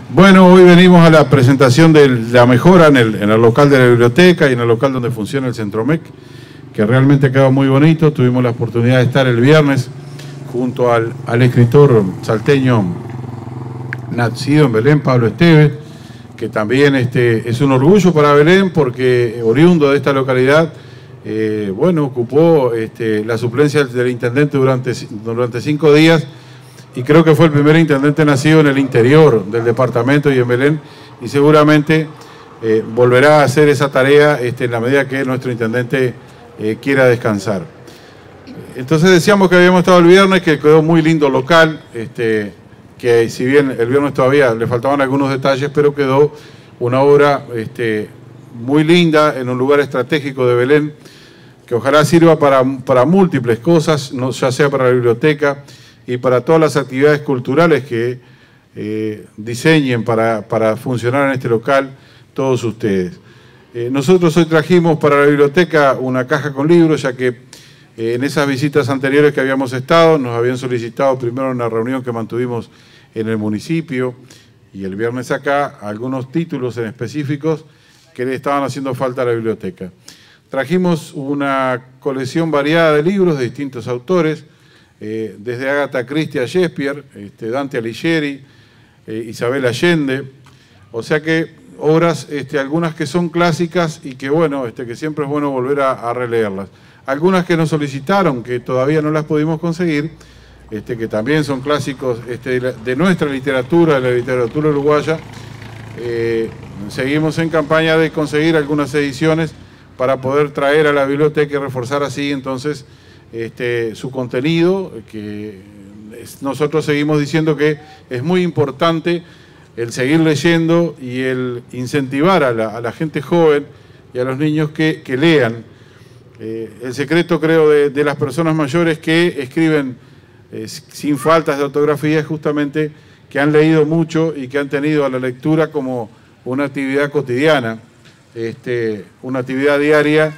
Bueno, hoy venimos a la presentación de la mejora en el local de la biblioteca y en el local donde funciona el Centromec, que realmente quedó muy bonito. Tuvimos la oportunidad de estar el viernes junto al escritor salteño nacido en Belén, Pablo Esteves, que también es un orgullo para Belén porque oriundo de esta localidad, ocupó la suplencia del intendente durante 5 días. Y creo que fue el primer intendente nacido en el interior del departamento y en Belén, y seguramente volverá a hacer esa tarea en la medida que nuestro intendente quiera descansar. Entonces decíamos que habíamos estado el viernes, que quedó muy lindo local, que si bien el viernes todavía le faltaban algunos detalles, pero quedó una obra muy linda en un lugar estratégico de Belén, que ojalá sirva para múltiples cosas, ya sea para la biblioteca, y para todas las actividades culturales que diseñen para funcionar en este local todos ustedes. Nosotros hoy trajimos para la biblioteca una caja con libros, ya que en esas visitas anteriores que habíamos estado, nos habían solicitado primero una reunión que mantuvimos en el municipio y el viernes acá, algunos títulos en específicos que le estaban haciendo falta a la biblioteca. Trajimos una colección variada de libros de distintos autores, desde Agatha Christie a Shakespeare, Dante Alighieri, Isabel Allende, o sea que obras, algunas que son clásicas y que bueno, que siempre es bueno volver a releerlas. Algunas que nos solicitaron, que todavía no las pudimos conseguir, que también son clásicos de nuestra literatura, de la literatura uruguaya. Seguimos en campaña de conseguir algunas ediciones para poder traer a la biblioteca y reforzar así entonces su contenido, que nosotros seguimos diciendo que es muy importante el seguir leyendo y el incentivar a la gente joven y a los niños que lean. El secreto, creo, de las personas mayores que escriben sin faltas de ortografía es justamente que han leído mucho y que han tenido a la lectura como una actividad cotidiana, una actividad diaria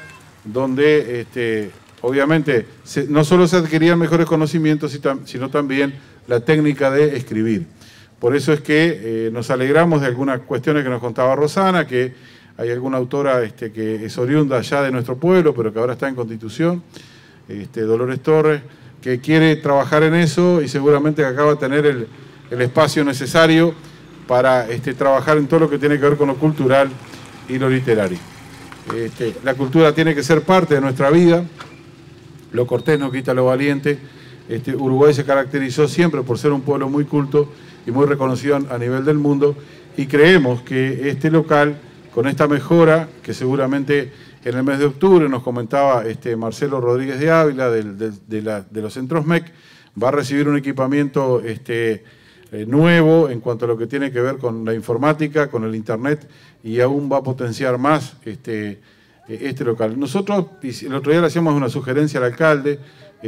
donde obviamente, no solo se adquirían mejores conocimientos, sino también la técnica de escribir. Por eso es que nos alegramos de algunas cuestiones que nos contaba Rosana, que hay alguna autora que es oriunda ya de nuestro pueblo, pero que ahora está en Constitución, Dolores Torres, que quiere trabajar en eso y seguramente que acaba de tener el espacio necesario para trabajar en todo lo que tiene que ver con lo cultural y lo literario. La cultura tiene que ser parte de nuestra vida. Lo cortés no quita lo valiente. Uruguay se caracterizó siempre por ser un pueblo muy culto y muy reconocido a nivel del mundo, y creemos que este local, con esta mejora, que seguramente en el mes de octubre nos comentaba Marcelo Rodríguez de Ávila de los Centros MEC, va a recibir un equipamiento nuevo en cuanto a lo que tiene que ver con la informática, con el internet, y aún va a potenciar más este local. Nosotros el otro día le hacíamos una sugerencia al alcalde,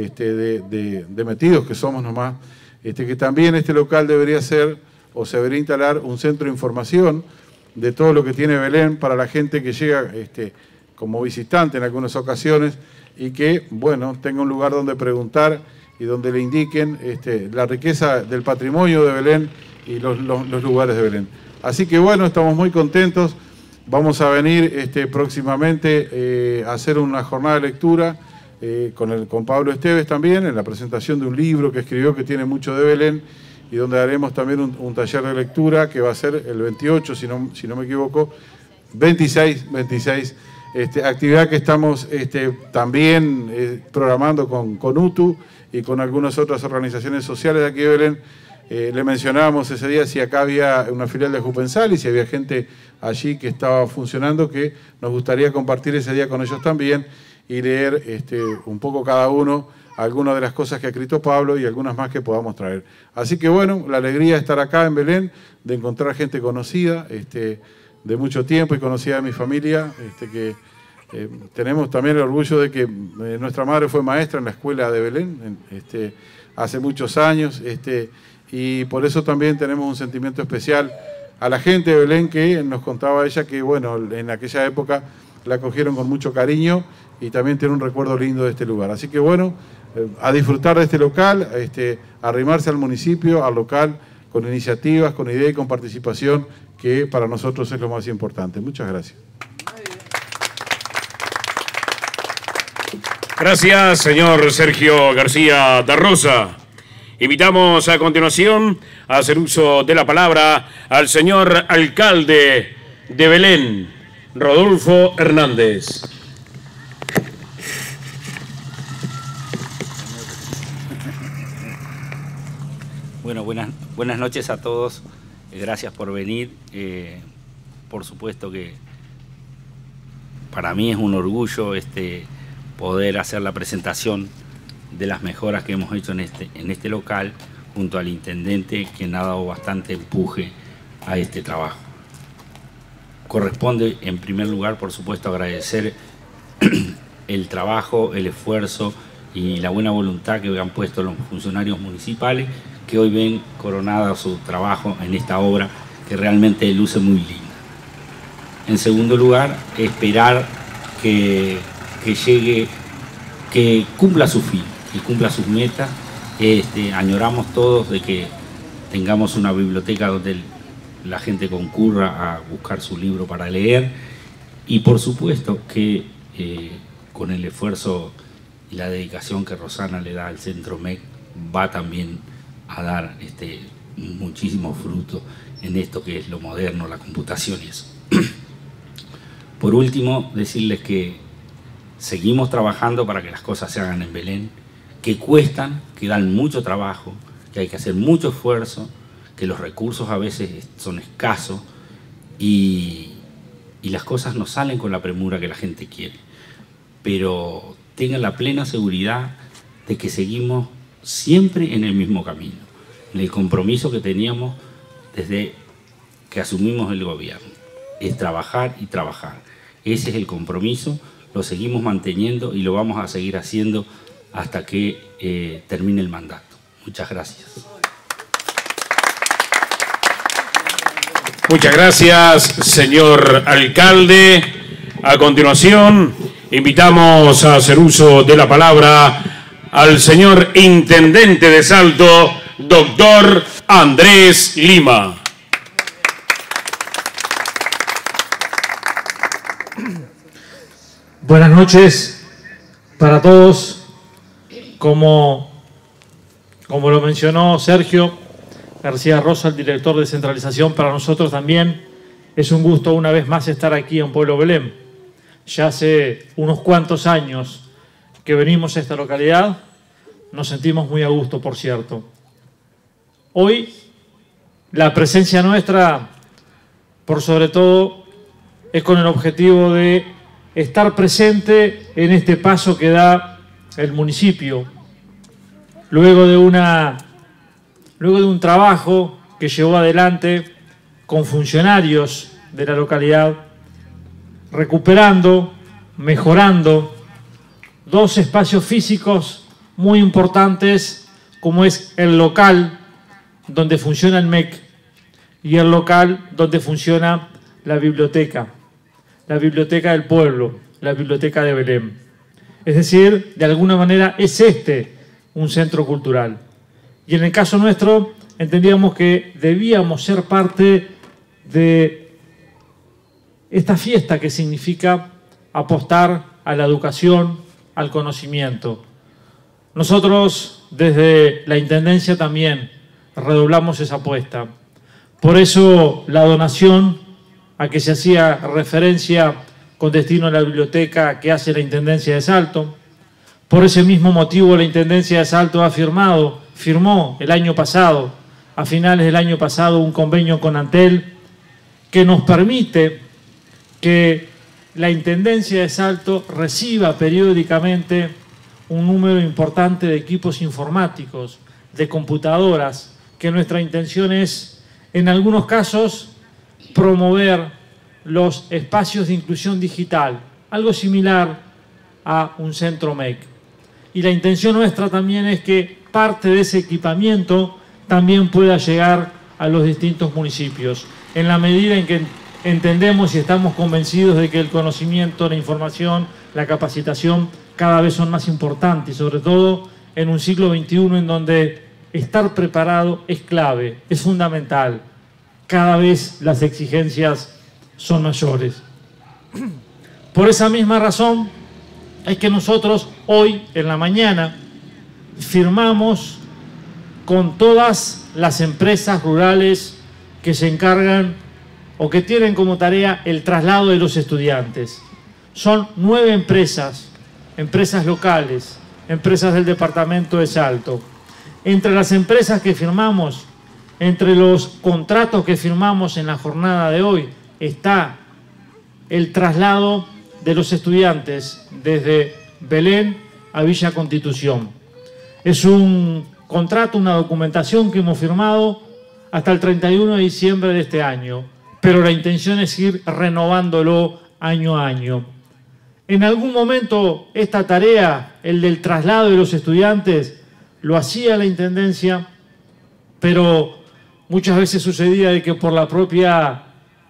de metidos que somos nomás, que también este local debería ser, o se debería instalar, un centro de información de todo lo que tiene Belén para la gente que llega como visitante en algunas ocasiones, y que, bueno, tenga un lugar donde preguntar y donde le indiquen la riqueza del patrimonio de Belén y los lugares de Belén. Así que, bueno, estamos muy contentos. Vamos a venir próximamente a hacer una jornada de lectura con Pablo Esteves también, en la presentación de un libro que escribió que tiene mucho de Belén, y donde haremos también un taller de lectura que va a ser el 28, si no me equivoco, 26, actividad que estamos también programando con UTU y con algunas otras organizaciones sociales de aquí de Belén. Le mencionábamos ese día si acá había una filial de Jupensal y si había gente allí que estaba funcionando, que nos gustaría compartir ese día con ellos también y leer un poco cada uno algunas de las cosas que ha escrito Pablo y algunas más que podamos traer. Así que bueno, la alegría de estar acá en Belén, de encontrar gente conocida, de mucho tiempo y conocida de mi familia, que tenemos también el orgullo de que nuestra madre fue maestra en la escuela de Belén hace muchos años, y por eso también tenemos un sentimiento especial a la gente de Belén, que nos contaba ella que, bueno, en aquella época la acogieron con mucho cariño y también tiene un recuerdo lindo de este lugar. Así que, bueno, a disfrutar de este local, a arrimarse al municipio, al local, con iniciativas, con ideas y con participación, que para nosotros es lo más importante. Muchas gracias. Gracias, señor Sergio García da Rosa. Invitamos a continuación a hacer uso de la palabra al señor alcalde de Belén, Rodolfo Hernández. Bueno, buenas noches a todos. Gracias por venir. Por supuesto que para mí es un orgullo poder hacer la presentación de las mejoras que hemos hecho en este local junto al intendente, quien ha dado bastante empuje a este trabajo. Corresponde en primer lugar, por supuesto, agradecer el trabajo, el esfuerzo y la buena voluntad que han puesto los funcionarios municipales, que hoy ven coronada su trabajo en esta obra que realmente luce muy linda. En segundo lugar, esperar que llegue, que cumpla su fin, que cumpla sus metas. Añoramos todos de que tengamos una biblioteca donde la gente concurra a buscar su libro para leer, y por supuesto que con el esfuerzo y la dedicación que Rosana le da al Centro MEC va también a dar muchísimos frutos en esto que es lo moderno, la computación y eso. Por último, decirles que seguimos trabajando para que las cosas se hagan en Belén, que cuestan, que dan mucho trabajo, que hay que hacer mucho esfuerzo, que los recursos a veces son escasos y las cosas no salen con la premura que la gente quiere. Pero tengan la plena seguridad de que seguimos siempre en el mismo camino, en el compromiso que teníamos desde que asumimos el gobierno. Es trabajar y trabajar. Ese es el compromiso, lo seguimos manteniendo y lo vamos a seguir haciendo hasta que termine el mandato. Muchas gracias. Muchas gracias, señor alcalde. A continuación, invitamos a hacer uso de la palabra al señor intendente de Salto, doctor Andrés Lima. Buenas noches para todos. Como lo mencionó Sergio García Rosa, el director de centralización, para nosotros también es un gusto una vez más estar aquí en Pueblo Belén. Ya hace unos cuantos años que venimos a esta localidad, nos sentimos muy a gusto, por cierto. Hoy la presencia nuestra, por sobre todo, es con el objetivo de estar presente en este paso que da el municipio, luego de un trabajo que llevó adelante con funcionarios de la localidad, recuperando, mejorando dos espacios físicos muy importantes, como es el local donde funciona el MEC y el local donde funciona la biblioteca del pueblo, la biblioteca de Belén. Es decir, de alguna manera es un centro cultural. Y en el caso nuestro entendíamos que debíamos ser parte de esta fiesta que significa apostar a la educación, al conocimiento. Nosotros desde la Intendencia también redoblamos esa apuesta. Por eso la donación a que se hacía referencia con destino a la biblioteca que hace la Intendencia de Salto. Por ese mismo motivo la Intendencia de Salto firmó el año pasado, a finales del año pasado, un convenio con Antel que nos permite que la Intendencia de Salto reciba periódicamente un número importante de equipos informáticos, de computadoras, que nuestra intención es, en algunos casos, promover los espacios de inclusión digital, algo similar a un centro MEC. Y la intención nuestra también es que parte de ese equipamiento también pueda llegar a los distintos municipios, en la medida en que entendemos y estamos convencidos de que el conocimiento, la información, la capacitación cada vez son más importantes, y sobre todo en un siglo XXI en donde estar preparado es clave, es fundamental. Cada vez las exigencias son mayores. Por esa misma razón es que nosotros hoy en la mañana firmamos con todas las empresas rurales que se encargan o que tienen como tarea el traslado de los estudiantes. Son 9 empresas, empresas locales, empresas del departamento de Salto. Entre las empresas que firmamos, entre los contratos que firmamos en la jornada de hoy, está el traslado de los estudiantes desde Belén a Villa Constitución. Es un contrato, una documentación que hemos firmado hasta el 31 de diciembre de este año, pero la intención es ir renovándolo año a año. En algún momento esta tarea, el del traslado de los estudiantes, lo hacía la Intendencia, pero muchas veces sucedía de que por la propia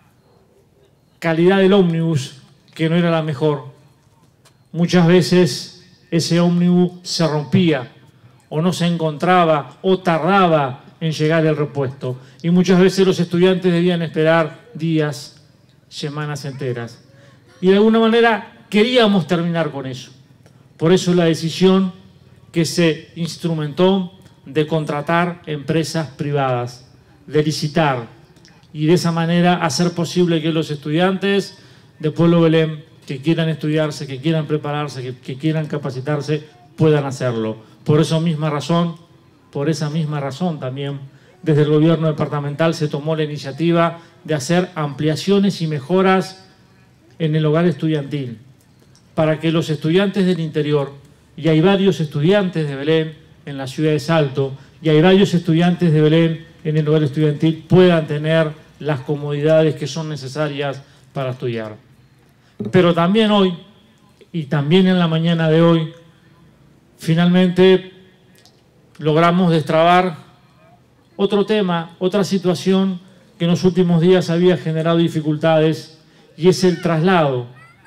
calidad del ómnibus, que no era la mejor, muchas veces ese ómnibus se rompía o no se encontraba o tardaba en llegar el repuesto. Y muchas veces los estudiantes debían esperar días, semanas enteras. Y de alguna manera queríamos terminar con eso. Por eso la decisión que se instrumentó de contratar empresas privadas, de licitar y de esa manera hacer posible que los estudiantes de Pueblo Belén que quieran estudiarse, que quieran prepararse, que quieran capacitarse, puedan hacerlo. Por esa misma razón también, desde el gobierno departamental se tomó la iniciativa de hacer ampliaciones y mejoras en el hogar estudiantil, para que los estudiantes del interior, y hay varios estudiantes de Belén en la ciudad de Salto, y hay varios estudiantes de Belén en el hogar estudiantil, puedan tener las comodidades que son necesarias para estudiar. Pero también hoy, y también en la mañana de hoy, finalmente logramos destrabar otro tema, otra situación que en los últimos días había generado dificultades, y es el traslado,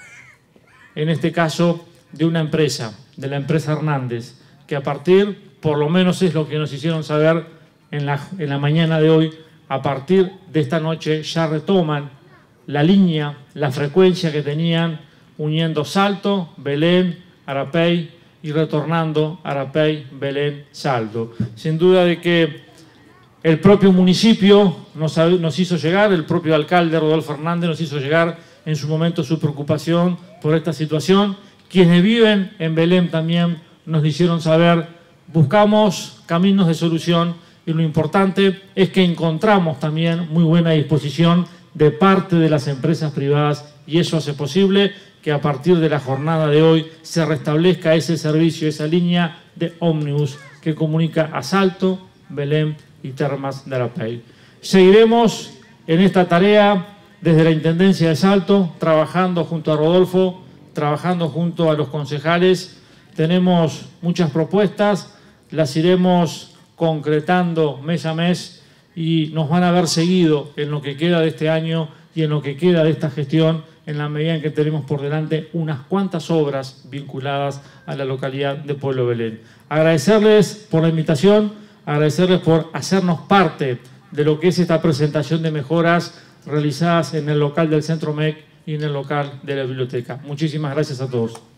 en este caso, de una empresa, de la empresa Hernández, que a partir, por lo menos es lo que nos hicieron saber en la mañana de hoy, a partir de esta noche ya retoman la línea, la frecuencia que tenían uniendo Salto, Belén, Arapey y retornando Arapey, Belén, Salto. Sin duda de que el propio municipio nos hizo llegar, el propio alcalde Rodolfo Hernández nos hizo llegar en su momento su preocupación por esta situación. Quienes viven en Belén también nos lo hicieron saber. Buscamos caminos de solución y lo importante es que encontramos también muy buena disposición de parte de las empresas privadas, y eso hace posible que a partir de la jornada de hoy se restablezca ese servicio, esa línea de ómnibus que comunica a Salto, Belén y Termas de Arapey. Seguiremos en esta tarea desde la Intendencia de Salto, trabajando junto a Rodolfo, trabajando junto a los concejales. Tenemos muchas propuestas, las iremos concretando mes a mes y nos van a ver seguido en lo que queda de este año y en lo que queda de esta gestión, en la medida en que tenemos por delante unas cuantas obras vinculadas a la localidad de Pueblo Belén. Agradecerles por la invitación, agradecerles por hacernos parte de lo que es esta presentación de mejoras realizadas en el local del Centro MEC y en el local de la biblioteca. Muchísimas gracias a todos.